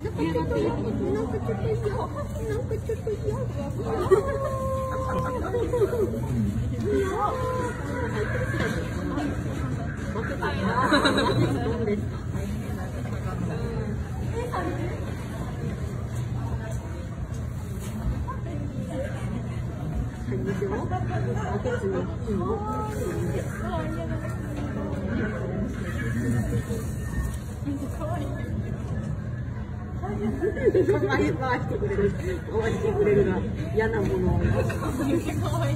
なんかちょっと嫌。なんかちょっと嫌。なんかちょっと嫌。回してくれる、回してくれるが嫌なものを。可愛い。